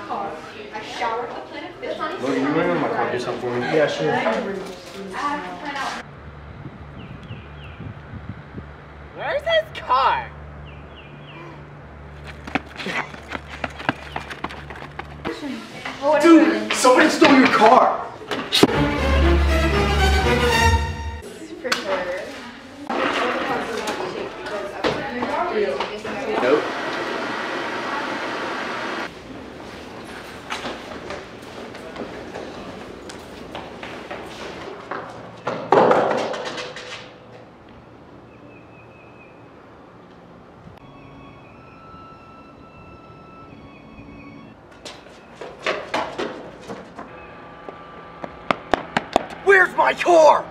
car. I showered the Planet Fish. Logan, you mind when my car do something for me? Yeah, sure. I have to find out. Where's his car? Dude, somebody stole your car! For sure. Nope. Where's my car?